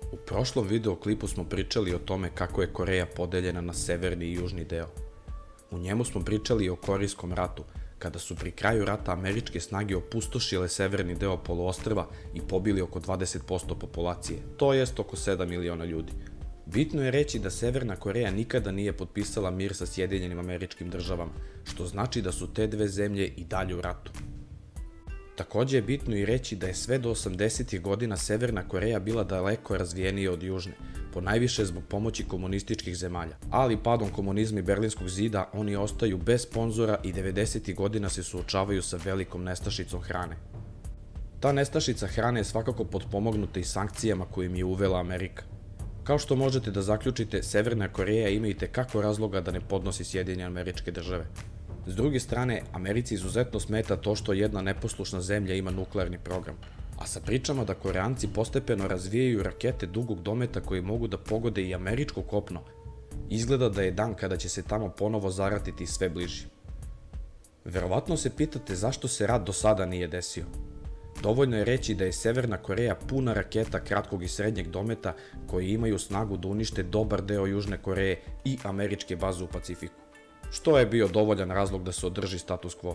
U prošlom videoklipu smo pričali o tome kako je Koreja podeljena na severni i južni deo. U njemu smo pričali o Korejskom ratu, kada su pri kraju rata američke snage opustošile severni deo poluostrva i pobili oko 20% populacije, to jest oko 7 miliona ljudi. Bitno je reći da Severna Koreja nikada nije potpisala mir sa Sjedinjenim Američkim Državama, što znači da su te dve zemlje i dalje u ratu. Takođe je bitno i reći da je sve do 80. godina Severna Koreja bila daleko razvijenija od Južne, ponajviše zbog pomoći komunističkih zemalja, ali padom komunizma i Berlinskog zida oni ostaju bez sponzora i 90. godina se suočavaju sa velikom nestašicom hrane. Ta nestašica hrane je svakako potpomognuta i sankcijama koje im je uvela Amerika. Kao što možete da zaključite, Severna Koreja ima i tekako razloga da ne podnosi Sjedinjene Američke Države. S druge strane, Americi izuzetno smeta to što jedna neposlušna zemlja ima nuklearni program, a sa pričama da Koreanci postepeno razvijaju rakete dugog dometa koji mogu da pogode i američko kopno, izgleda da je dan kada će se tamo ponovo zaratiti sve bliži. Verovatno se pitate zašto se rat do sada nije desio. Dovoljno je reći da je Severna Koreja puna raketa kratkog i srednjeg dometa koji imaju snagu da unište dobar deo Južne Koreje i američke baze u Pacifiku, što je bio dovoljan razlog da se održi status quo.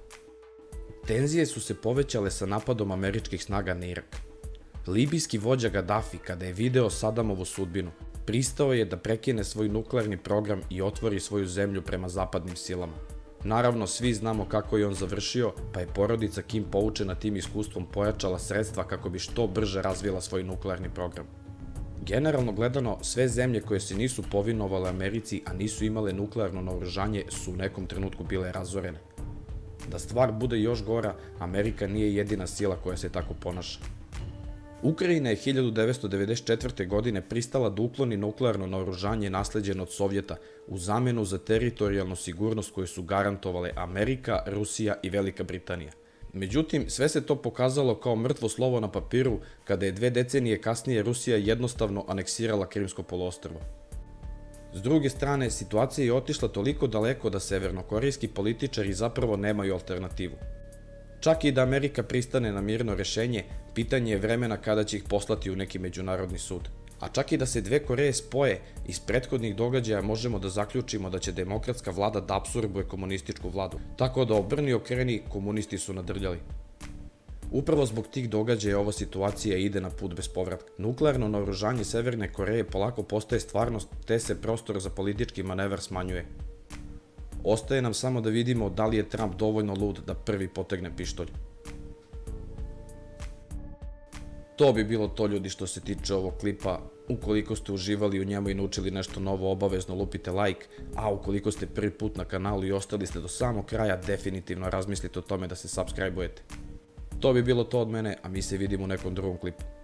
Tenzije su se povećale sa napadom američkih snaga na Irak. Libijski vođa Gaddafi, kada je video Sadamovu sudbinu, pristao je da prekine svoj nuklearni program i otvori svoju zemlju prema zapadnim silama. Naravno, svi znamo kako je on završio, pa je porodica Kim poučena tim iskustvom pojačala sredstva kako bi što brže razvila svoj nuklearni program. Generalno gledano, sve zemlje koje se nisu povinovale Americi, a nisu imale nuklearno naoružanje, su u nekom trenutku bile razorene. Da stvar bude još gora, Amerika nije jedina sila koja se tako ponaša. Ukrajina je 1994. godine pristala da ukloni nuklearno naoružanje nasleđeno od Sovjeta u zamenu za teritorijalnu sigurnost koju su garantovale Amerika, Rusija i Velika Britanija. Međutim, sve se to pokazalo kao mrtvo slovo na papiru kada je 2 decenije kasnije Rusija jednostavno aneksirala Krimsko poluostrvo. S druge strane, situacija je otišla toliko daleko da severnokorejski političari zapravo nemaju alternativu. Čak i da Amerika pristane na mirno rešenje, pitanje je vremena kada će ih poslati u neki međunarodni sud. A čak i da se dve Koreje spoje, iz prethodnih događaja možemo da zaključimo da će demokratska vlada da apsorbuje komunističku vladu, tako da obrni okreni, komunisti su nadrljali. Upravo zbog tih događaja ova situacija ide na put bez povratka. Nuklearno naoružanje Severne Koreje polako postaje stvarnost, te se prostor za politički manevar smanjuje. Ostaje nam samo da vidimo da li je Trump dovoljno lud da prvi potegne pištolj. To bi bilo to, ljudi, što se tiče ovog klipa. Ukoliko ste uživali u njemu i naučili nešto novo, obavezno lupite like, a ukoliko ste prvi put na kanalu i ostali ste do samog kraja, definitivno razmislite o tome da se subscribe-ujete. To bi bilo to od mene, a mi se vidimo u nekom drugom klipu.